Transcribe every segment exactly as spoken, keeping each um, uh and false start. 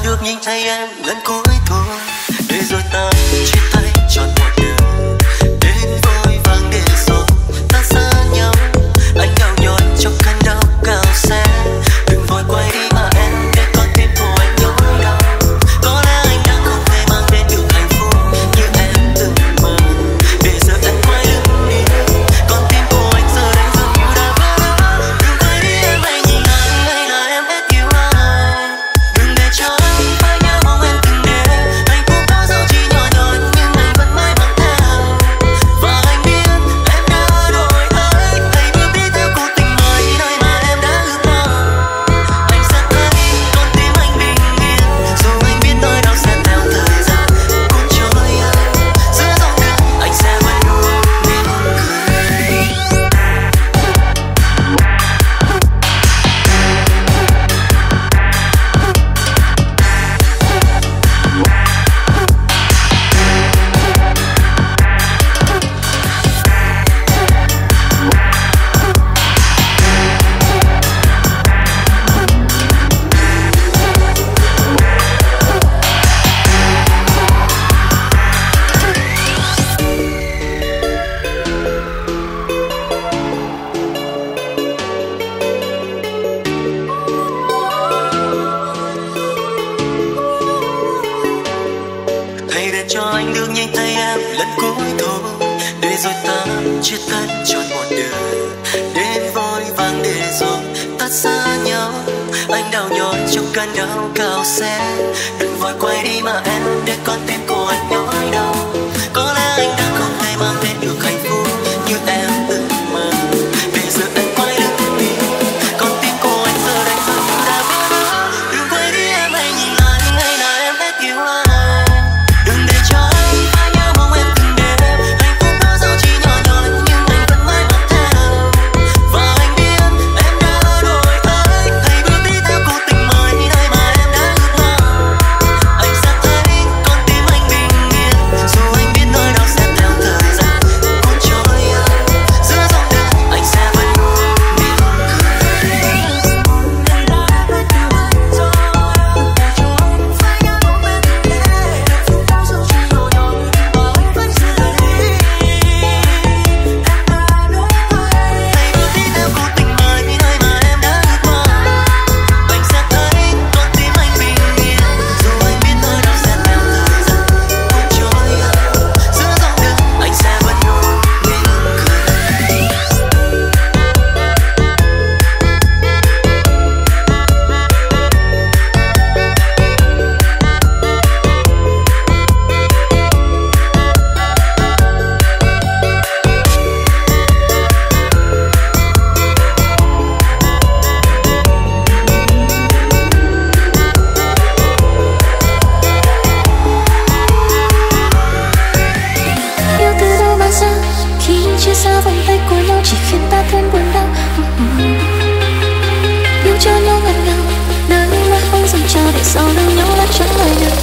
được nhìn thấy em lần cuối thôi, để rồi ta chia tay trọn một đời. Đến vội vàng để rồi ta xa nhau, anh đau nhói trong cơn đau cao xe. Đừng vội quay đi mà em, để con tim của anh nỗi đau. Có lẽ anh đã không thể mang đến được hạnh phúc như em từng mơ, để giờ em quay lưng đi. Con tim của anh giờ đây dường như đã vỡ. Đừng quay đi em, hãy nhìn anh, hay là em hết yêu anh. Đừng để cho anh phải nhớ mong em từng đêm. Hạnh phúc có dẫu chỉ nhỏ nhoi nhưng anh vẫn mãi mang theo. Và anh biết em đã đổi thay, hãy bước đi theo cuộc tình mới nơi mà em đã ước mơ. Anh sẽ thấy con tim anh bình yên, dù anh biết nỗi đau sẽ theo thời gian cuốn trôi anh. Giữa dòng đường anh sẽ vẫn luôn mỉm cười. Hãy để cho anh được nhìn thấy em lần cuối thôi, để rồi ta chia tay trọn một đời. Đến vội vàng để rồi ta xa nhau, anh đau nhói trong cơn đau cao xe. Đừng vội quay đi mà em, để con tim của anh nỗi đau. Có lẽ anh đã không thể mang đến được hạnh phúc như em từng mơ, để giờ anh quay lưng đi. Con tim của anh giờ đây dường như đã vỡ. Đừng quay đi em, hãy nhìn anh, hay là em hết yêu anh. Đừng để cho anh phải nhớ mong em từng đêm. Hạnh phúc có dẫu chỉ nhỏ nhoi nhưng anh vẫn mãi mang theo. Và anh biết em đã đổi thay, hãy bước đi theo cuộc tình mới nơi mà em đã ước mơ. Anh sẽ thấy con tim anh bình yên, dù anh biết nỗi đau sẽ theo thời gian cuốn trôi anh. Giữa dòng đường anh sẽ vẫn luôn mỉm cười. Em đã hết yêu anh rồi, đừng để cho anh phải nhớ mong em từng đêm. Hạnh phúc có dẫu chỉ nhỏ nhoi mà anh vẫn giữ đi. Em đã đổi thay, hãy bước đi theo cuộc tình mới nơi mà em đã ước mơ. Anh sẽ thấy con tim anh bình yên, dù anh biết nỗi đau sẽ theo thời gian cuốn trôi anh. Giữa dòng đường anh sẽ vẫn luôn mỉm cười. Yêu từ đâu mà ra, khi chia xa vòng tay của nhau chỉ khiến ta thêm buồn đau. Yêu cho nhau ngần ngào, nước mắt không dừng chờ để sau lưng nhau lại chẳng lời nào.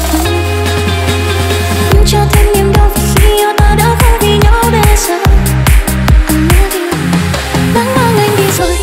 Yêu cho thêm niềm đau vì khi yêu ta đã không vì nhau bây giờ. I love you. Nắng mang anh đi rồi,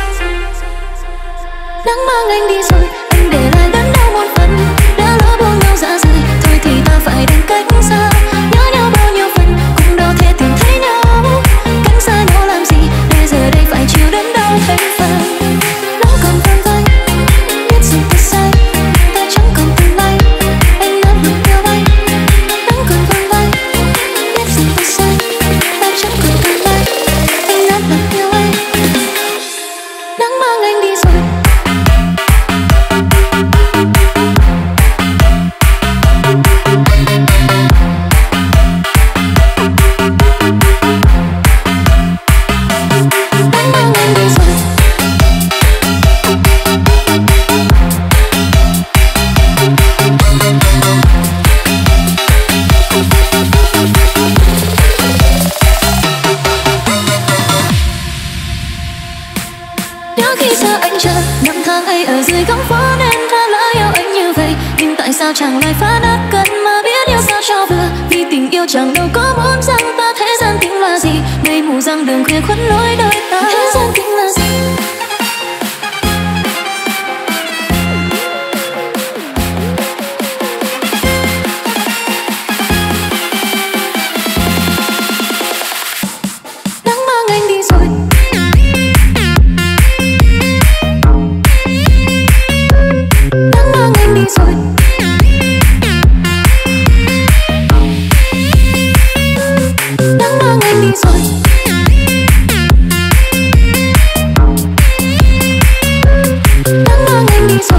nắng mang anh đi rồi, anh để lại đớn đau một phần. Đã lỡ buông nhau ra rời, thôi thì ta phải đánh cách xa. Nhớ nhau bao nhiêu phần, cũng đâu thể tìm thấy nhau. Cách xa nhau làm gì, để giờ đây phải chịu đớn đau thêm phần. Nắng còn vang vang, biết rằng ta sai, ta chẳng còn tương lai. Anh đã được yêu anh. Nắng còn vang vang, biết rằng ta sai, ta chẳng còn tương lai. Anh đã được yêu anh. Nắng mang anh đi rồi. Nhớ khi xa anh chờ năm tháng ấy ở dưới góc phố nên ta lỡ yêu anh như vậy. Nhưng tại sao chẳng lại phá nát cơn mà biết yêu sao cho vừa. Vì tình yêu chẳng đâu có muốn rằng ta thế gian tính là gì. Mây mù rằng đường khuya khuất lối đời ta. Thế gian tính là gì.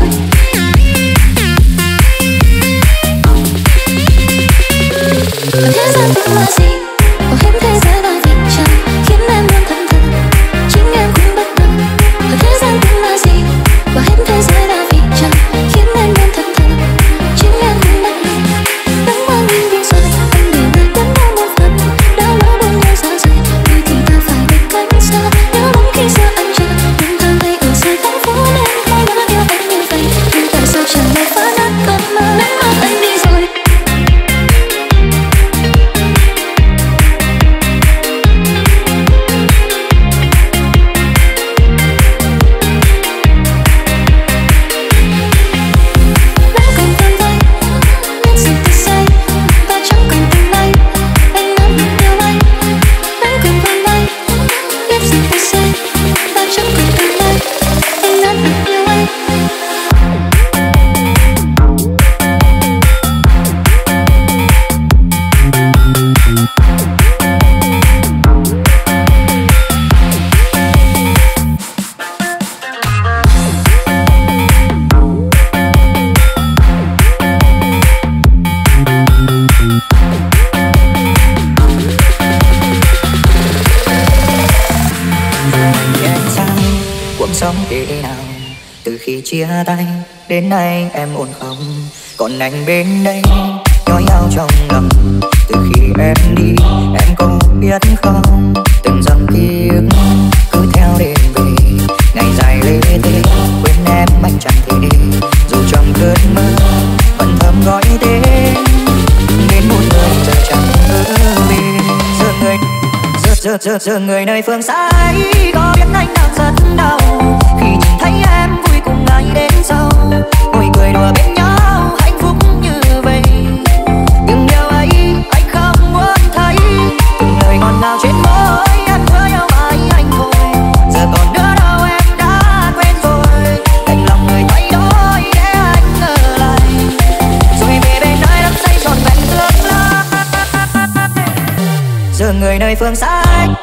Chia tay đến nay em ổn không? Còn anh bên đây nhói nhau trong lòng. Từ khi em đi em có biết không? Từng dòng ký ức cứ theo đêm về, ngày dài lê thế quên em anh chẳng thể. Dù trong cơn mơ vẫn thầm gọi tên, đến một người giờ chẳng ở bên. Giờ người giờ giờ giờ giờ người nơi phương xa ấy có biết anh đang rất đau khi nhìn thấy em vui cùng ai đến sau, ngồi cười đùa bên nhau hạnh phúc như vậy. Từng điều ấy anh không muốn thấy, từng lời ngọt ngào trên môi em hứa nhau mãi anh thôi. Giờ còn nữa đâu em đã quên rồi, đành lòng người thay đổi để anh ở lại, rồi về bên nơi đắm say trọn vẹn tương lai. Giờ người nơi phương xa anh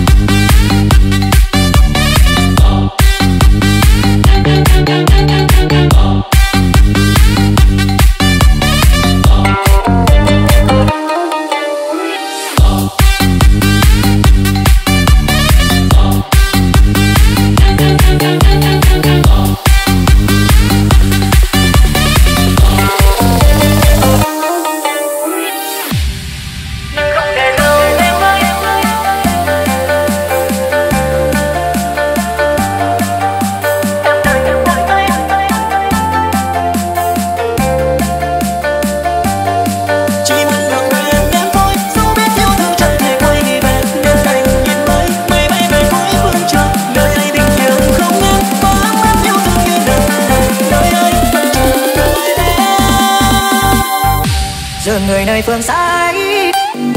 người nơi phương xa ấy.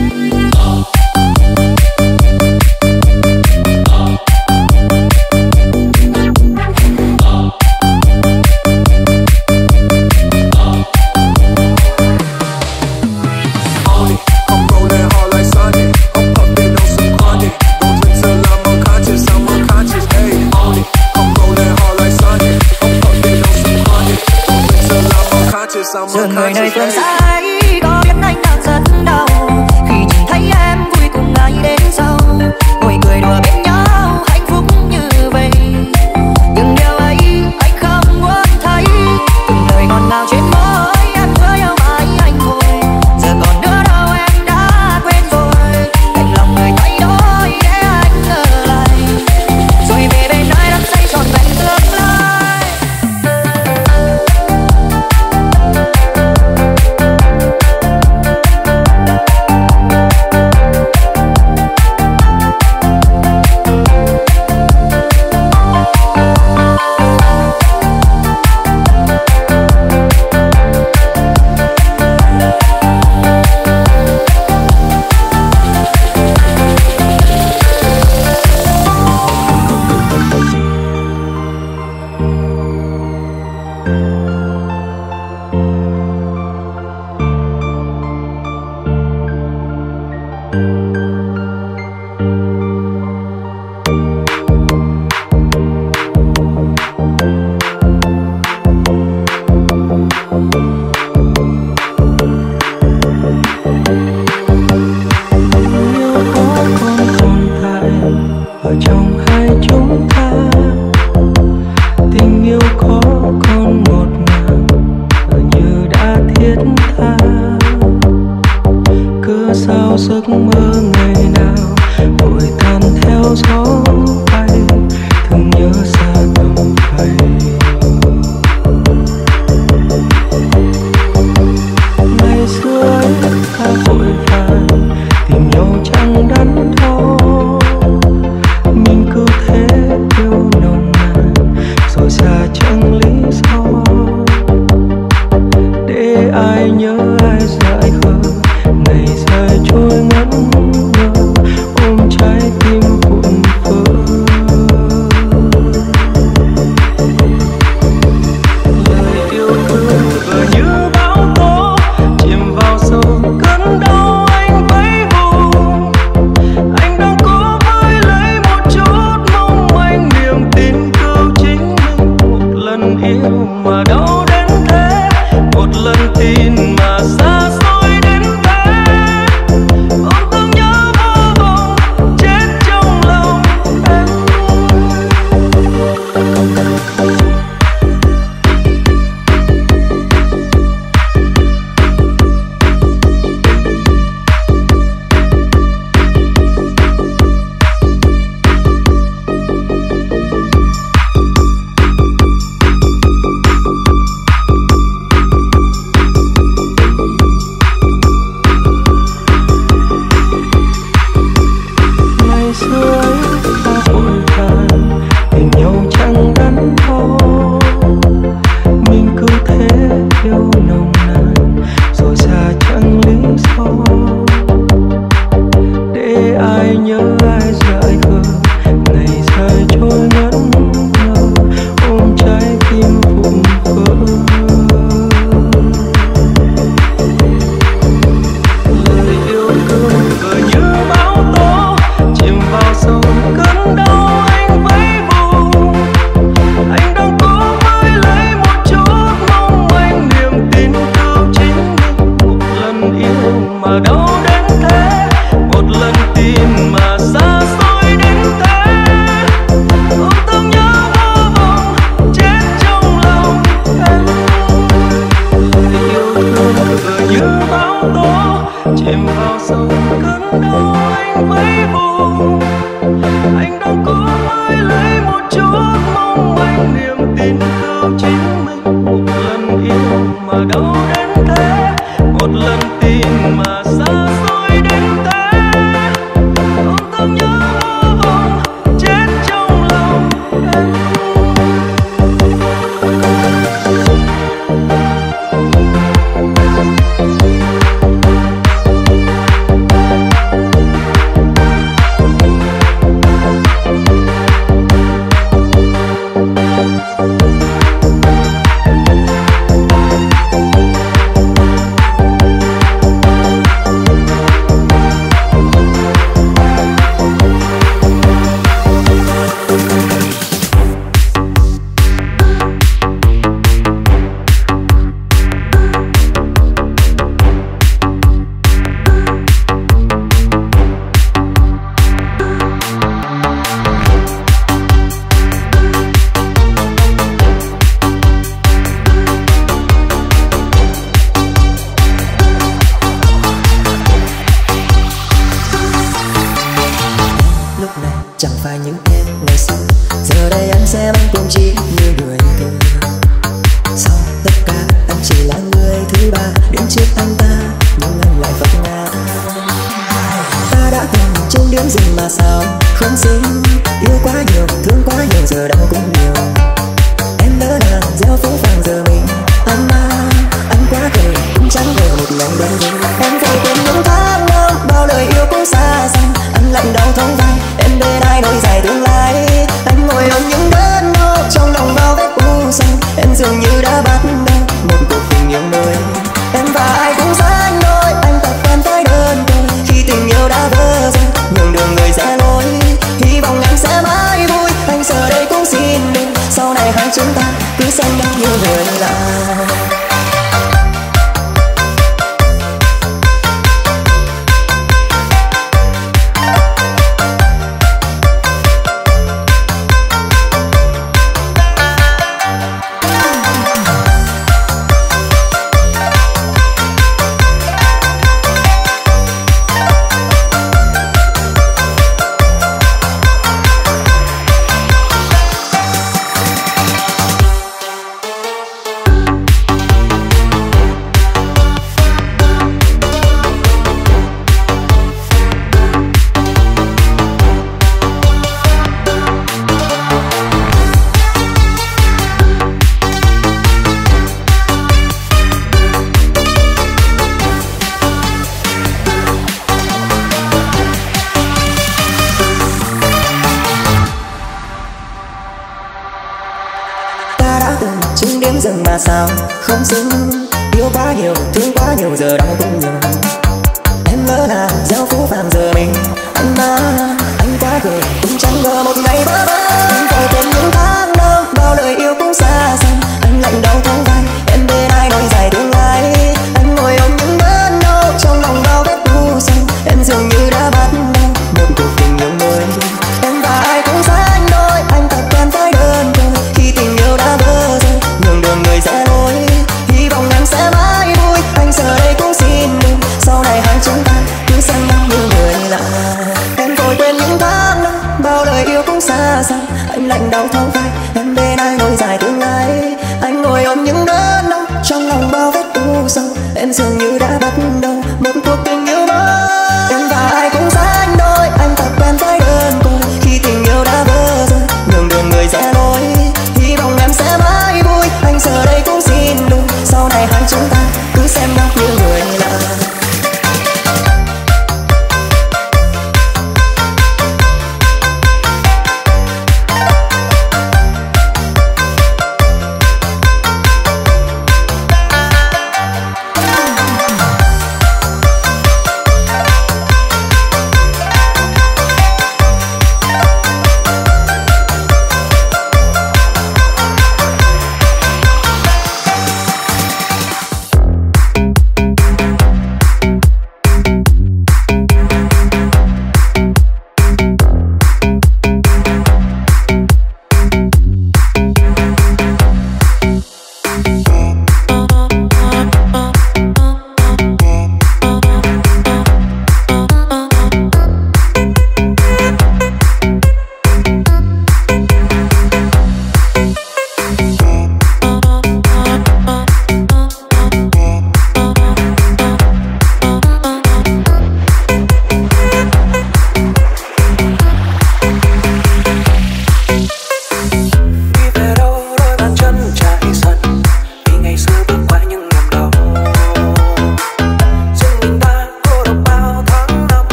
Giờ người nơi phương xa ấy có biết anh đang rất đau khi nhìn thấy em vui cùng ai đến sau, ngồi cười đùa bên nhau hạnh phúc như vậy. Nhưng điều ấy anh không muốn thấy, từng lời ngọt ngào trên môi em hứa nhau mãi anh thôi. Giờ còn nữa đâu em đã quên rồi, đành lòng người thay đổi để anh ở lại, rồi về bên nơi đắm say trọn vẹn tương lai. chìm vào sâu cơn đau anh mấy vùng. Anh đang cố mãi lấy một chút mong manh niềm tin vào chính mình. Một lần yêu mà đau đến thế, một lần tin mà xa xôi đến thế. Ôm thương nhớ vô vọng chết trong lòng em. Chẳng phải những em ngày xưa, giờ đây anh xem anh cũng chỉ như người thường. Sau tất cả anh chỉ là người thứ ba đến trước anh ta, nhưng anh lại vấp ngã. Ta đã từng trên điểm dừng mà sao không xứng, yêu quá nhiều, thương quá nhiều, giờ đau cũng nhiều. Em lỡ nàng gieo phố vàng giờ mình anh ma, anh quá cười cũng chẳng ngờ một ngày đến đến. Em vội quên những tháng năm bao lời yêu cũng xa xăm, anh lạnh đau thấu vai em bên ai nối dài tương lai. Anh ngồi ôm những đớn đau trong lòng bao vết u sầu, em dường như đã bắt đầu một cuộc tình yêu mới. Em và ai cũng sánh đôi, anh tập quen với đơn côi khi tình yêu đã vỡ rồi, nhường đường người rẽ lối. Hy vọng anh sẽ mãi vui, anh giờ đây cũng xin đừng sau này hai chúng ta cứ xem nhau như người lạ. Chứng điểm dừng mà sao không xứng, yêu quá nhiều, thương quá nhiều, giờ đau cũng nhiều. Em lỡ là gieo phố vàng giờ mình anh ma, anh quá cười cũng chẳng ngờ một ngày vỡ vỡ. Anh vội quên những tháng năm bao lời yêu cũng xa xăm, anh lạnh đau thấu vai em bên ai nói dài tương lai. Anh ngồi ôm những đớn đau trong lòng bao vết u sầu, em dường như đã bắt đầu một cuộc tình yêu mới. Em và ai cũng sánh đôi, anh tập quen với đơn côi khi tình yêu đã vỡ rồi, nhường đường người rẽ lối. Hy vọng em sẽ mãi vui, anh giờ đây cũng xin đừng sau này hai chúng ta cứ xem nhau như người lạ. Em vội quên những tháng năm bao lời yêu cũng xa xăm, anh lạnh đau thấu vai em bên ai nối dài tương lai. Anh ngồi ôm những đớn đau trong lòng bao vết u sầu, em dường như đã bắt đầu một cuộc tình yêu mới. Em và ai cũng sánh đôi, anh tập quen với đơn côi khi tình yêu đã vỡ rồi, nhường đường người rẽ lối. Hy vọng em sẽ mãi vui, anh giờ đây cũng xin đừng sau này hai chúng ta cứ xem nhau như người lạ.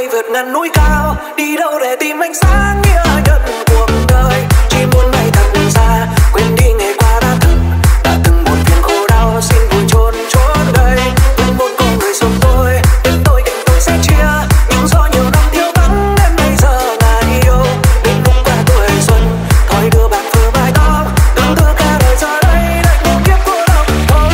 bay vượt ngàn núi cao, đi đâu để tìm ánh sáng nghĩa nhân cuộc đời. Chỉ muốn bay thật xa, quên đi ngày qua đã từng đã từng một phiền khổ đau, xin vui chôn chốn đây. Vẫn muốn có người sống tôi, đến tôi tình tôi sẽ chia, nhưng do nhiều năm thiếu vắng nên bây giờ ngài yêu. Đến lúc qua tuổi xuân, thôi đưa bạc vừa mái tóc, từng thứ cả đời giờ đây lại một kiếp cô độc thôi.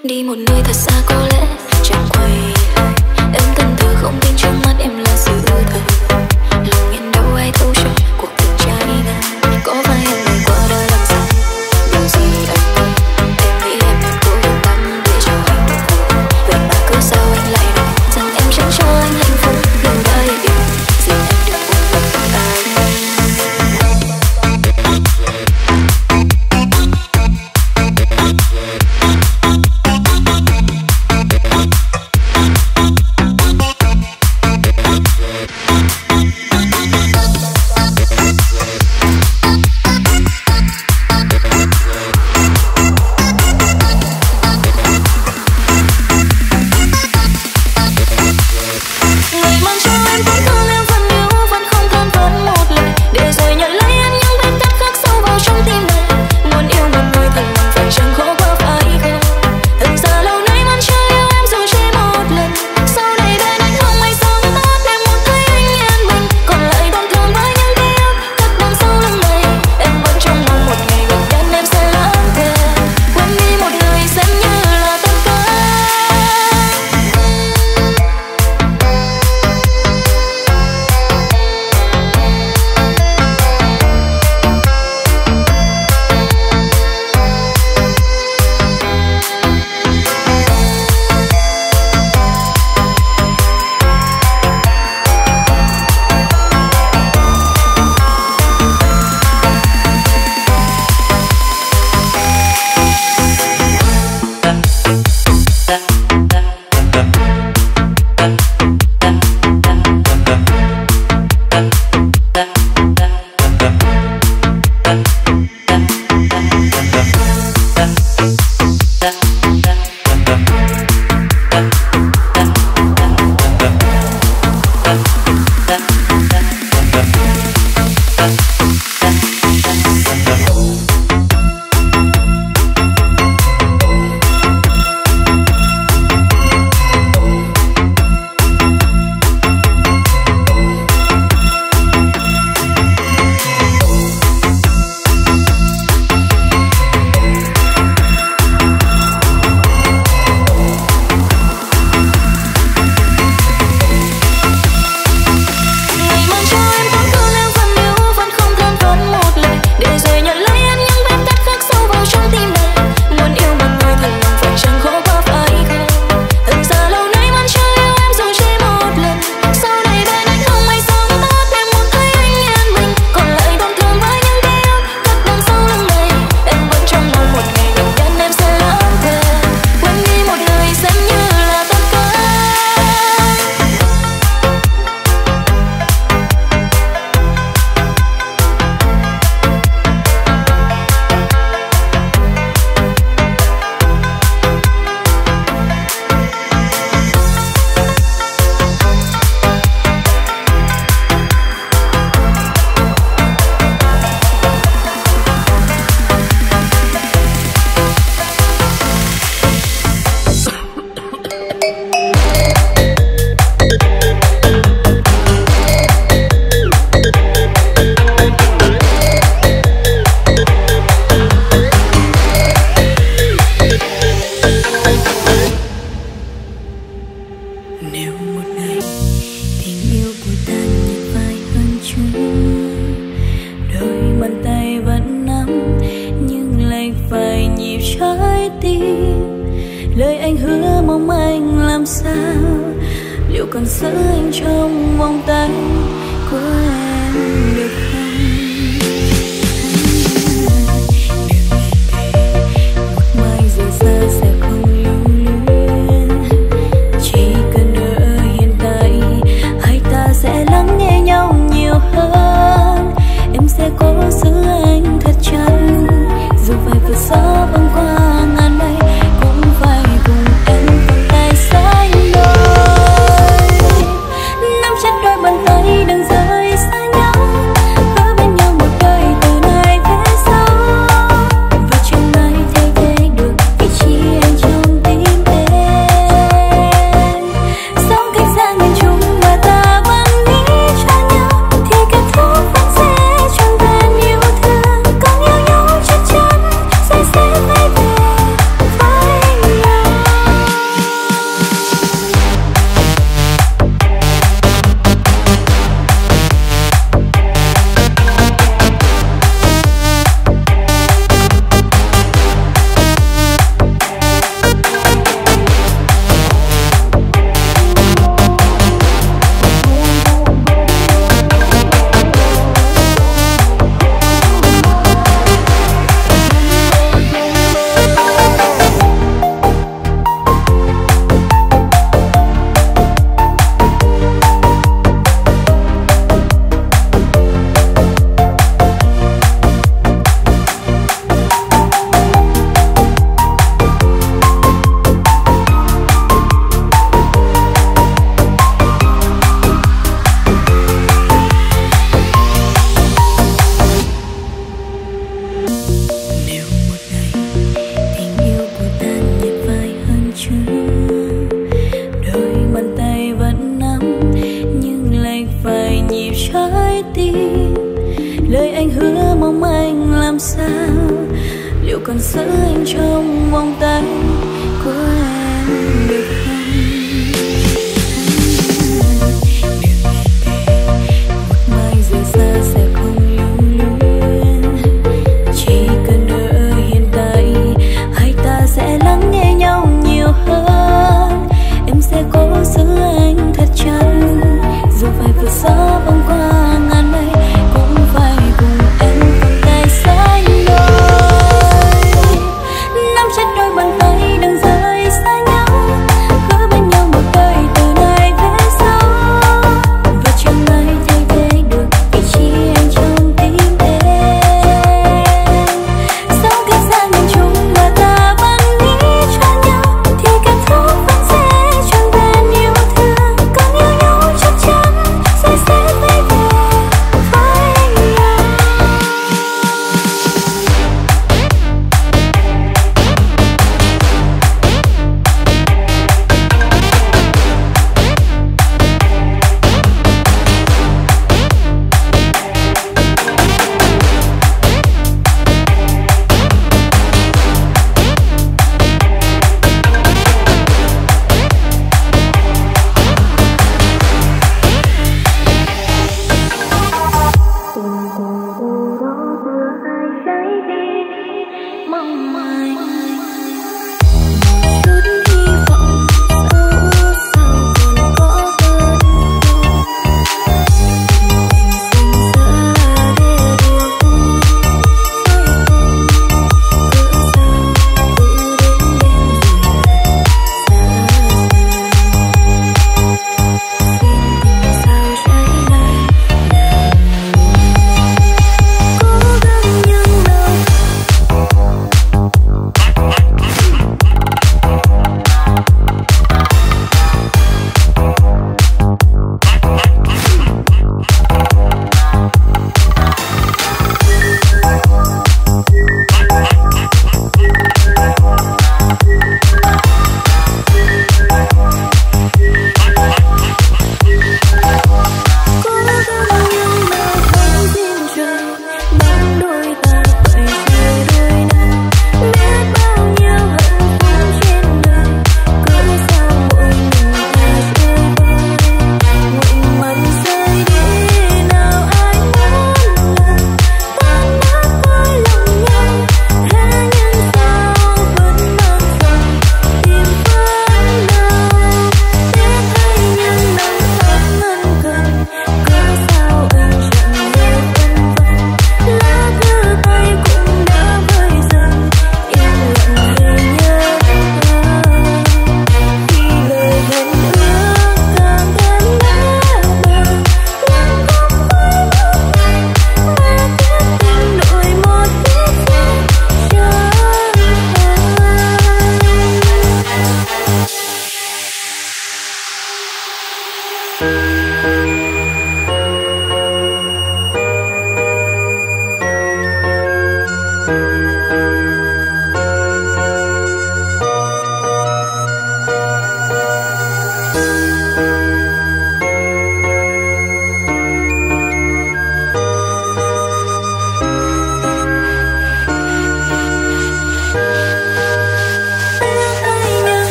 đi một nơi thật xa có lẽ chẳng quay lại. Em cần thơ không tin trước mắt em là sự thật. Lòng em đâu ai thấu cho cuộc tình trái ngang. Có phải em ngày qua đã làm sai điều gì anh quên? Em nghĩ em nên cố gắng tắm để cho anh được vui. Vậy mà cứ sao anh lại nói rằng em chẳng cho anh hạnh phúc. Đừng đã yêu xin em đừng buồn bực ai. Nắm chặt đôi bàn tay đừng rời xa. còn giữ anh trong vòng tay của em được không? Một mai rời xa sẽ không lưu luyến, chỉ cần ở hiện tại hai ta sẽ lắng nghe nhau nhiều hơn. Em sẽ cố giữ anh thật chặt, dù phải vượt gió băng qua ngàn mây, cũng phải cùng em cầm tay sánh đôi. Nắm chặt đôi bàn tay đừng rời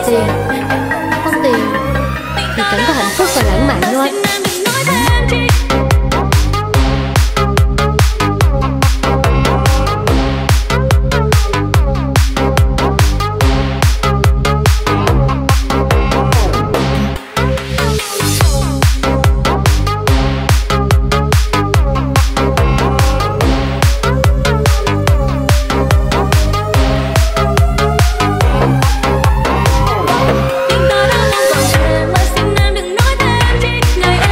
tiền. Không tiền thì chẳng có hạnh phúc và lãng mạn đâu anh. Tình ta đã không còn trẻ mà xin em đừng nói thêm chi. Ngày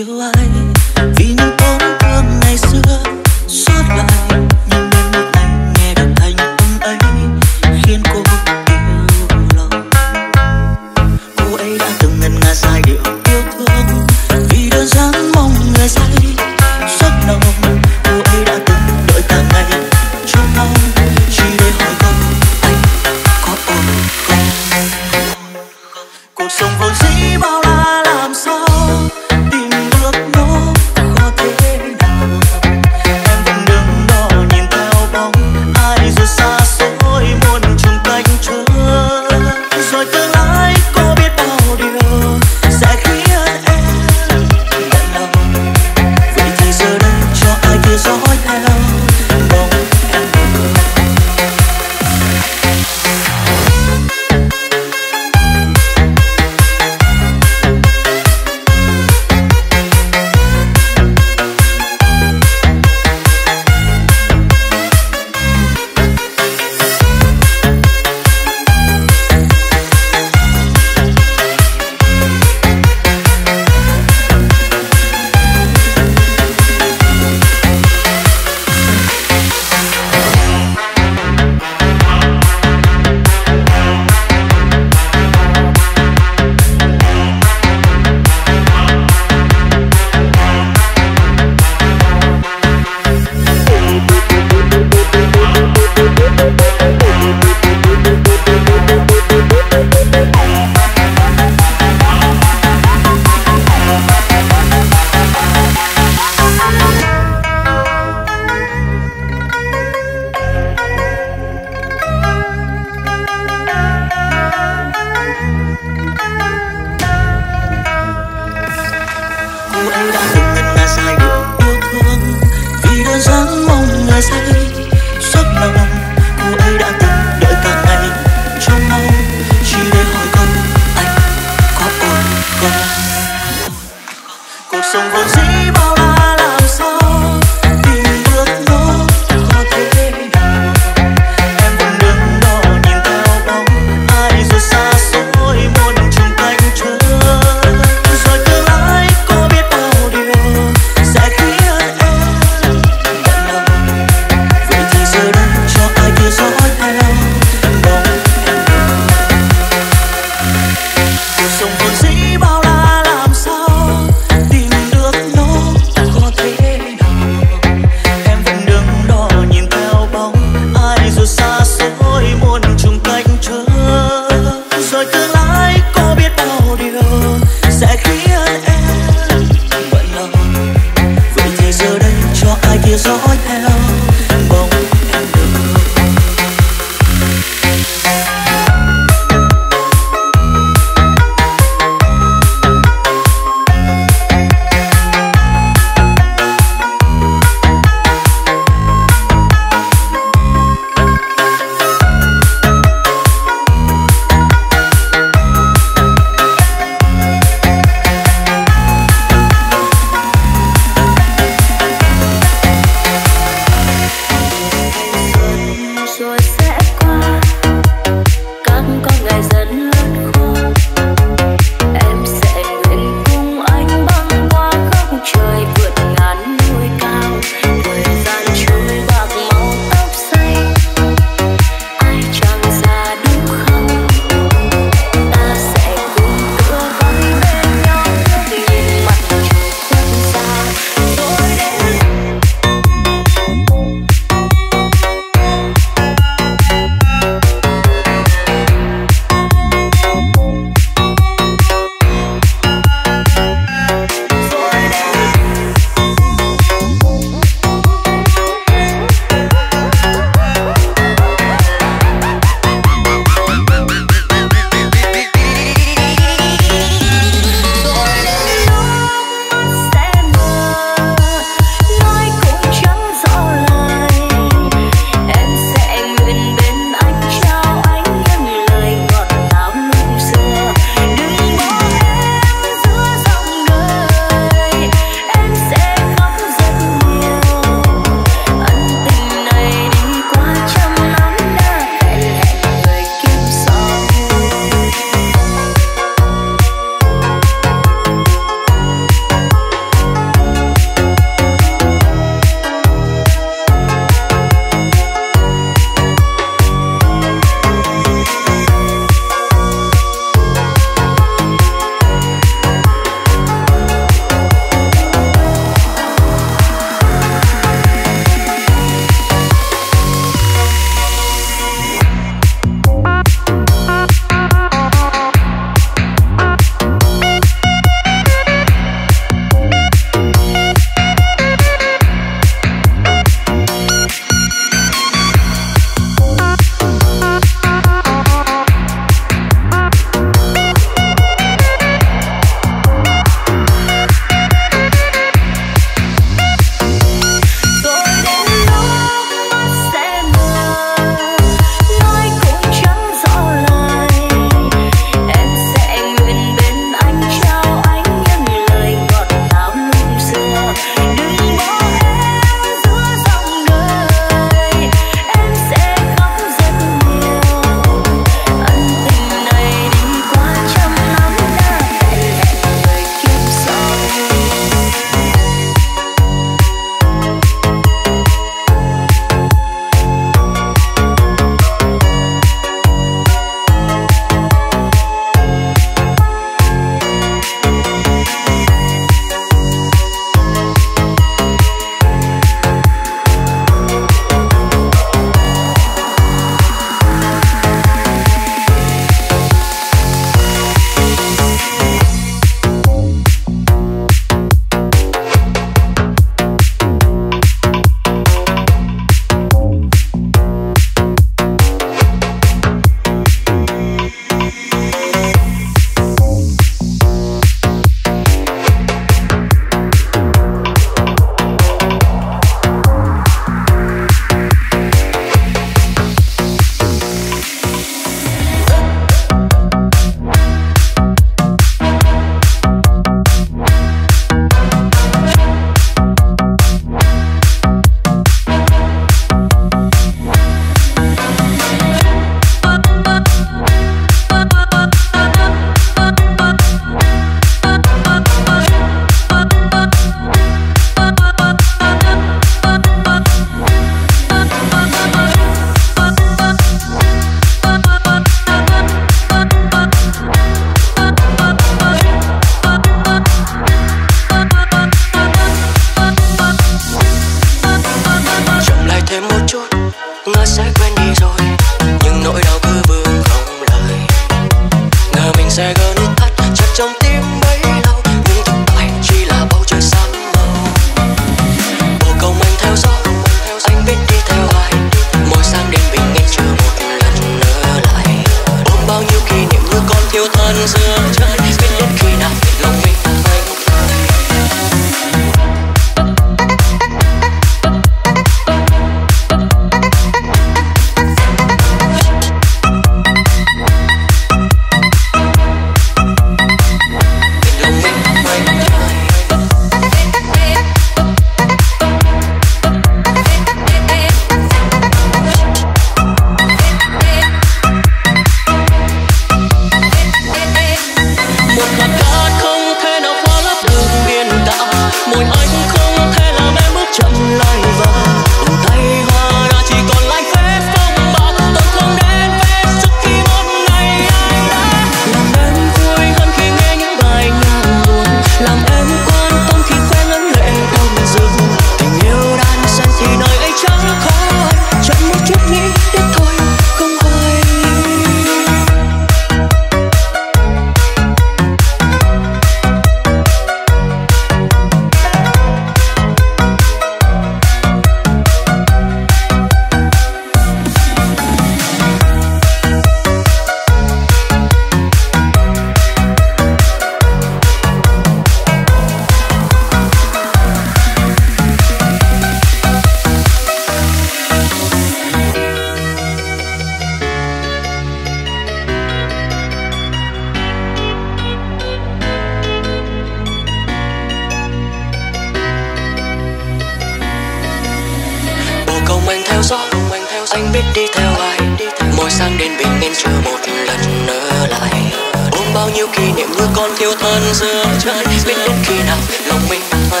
anh biết đi theo ai. Mỗi sáng đến bình yên chờ một lần nỡ lại. Ôm bao nhiêu kỷ niệm như con thiêu thân giữa trời. Biết đến khi nào lòng mình phải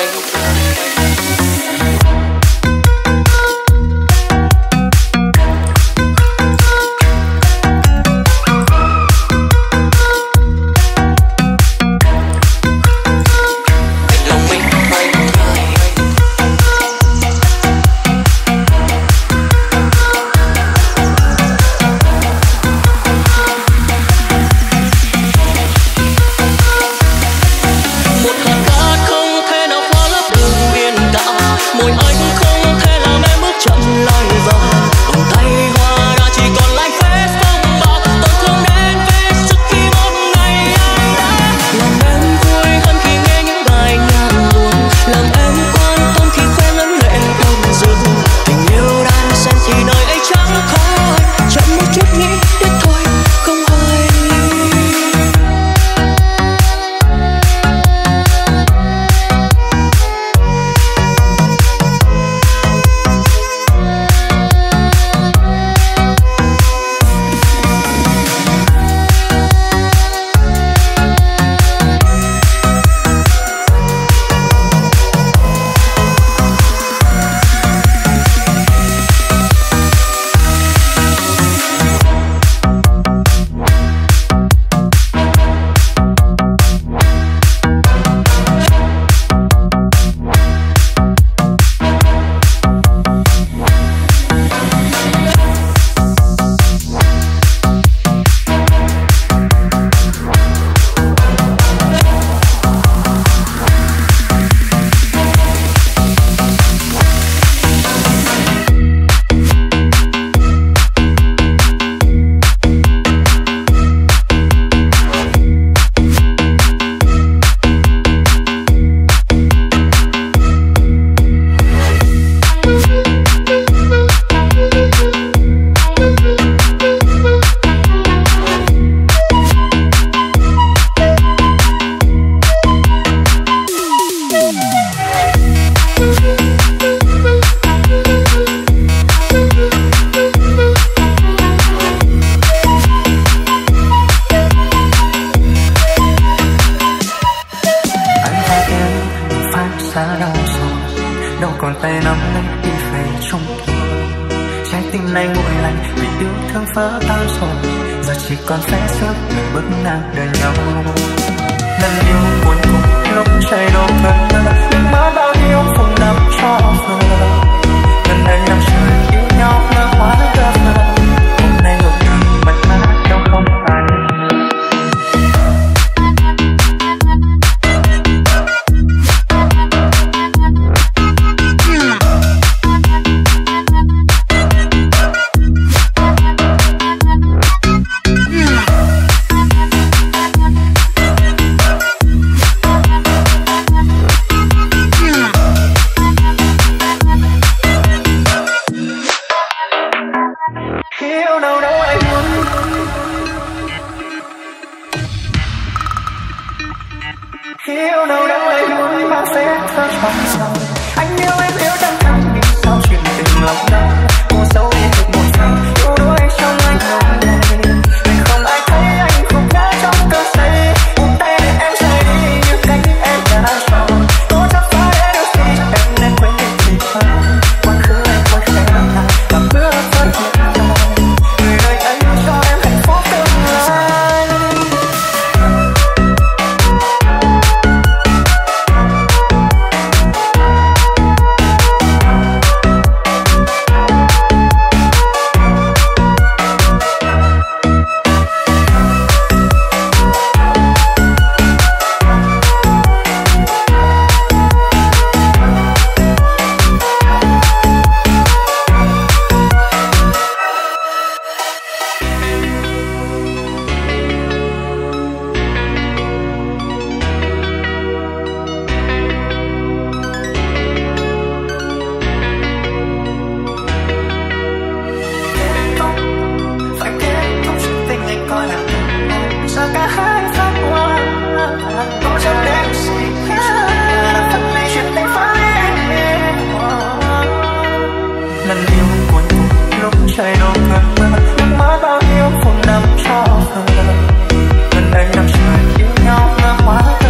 súng trời đổ cơn mưa, nước mắt bao nhiêu phút năm cho hờ. Gần đây năm trời yêu nhau ngỡ quá.